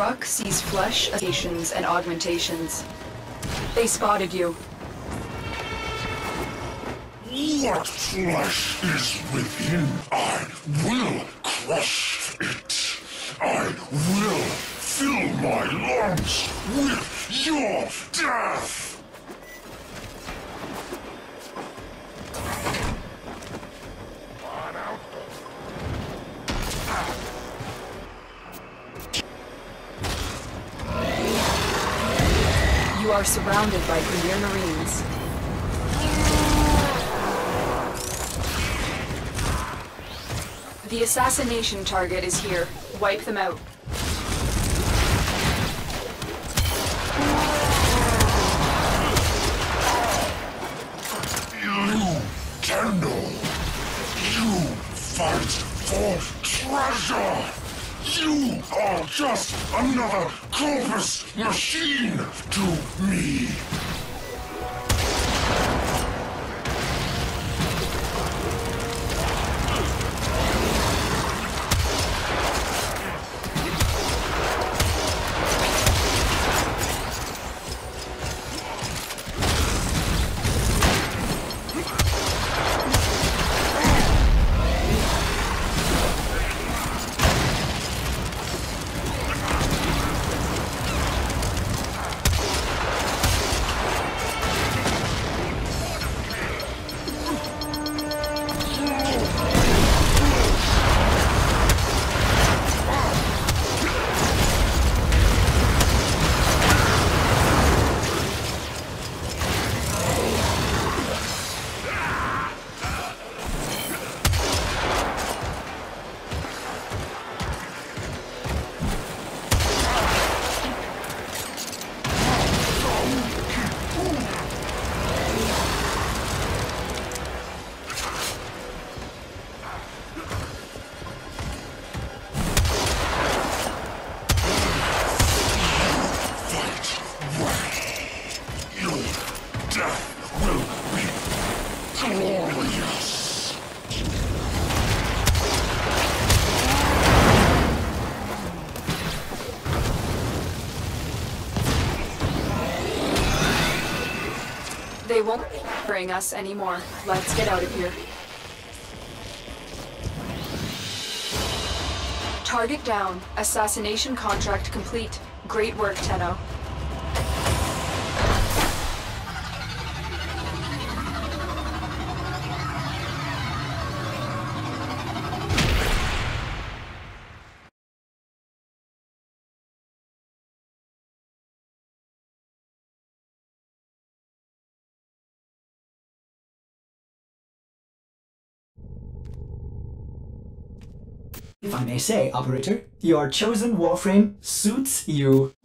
Ruck sees flesh, mutations, and augmentations. They spotted you. What flesh is within? I will crush it. I will fill my lungs with your death. You are surrounded by Premier Marines. The assassination target is here. Wipe them out. You, Kendall. You fight for treasure. You are just another corpus machine to me. They won't bring us anymore. Let's get out of here. Target down. Assassination contract complete. Great work, Tenno. If I may say, Operator, your chosen Warframe suits you.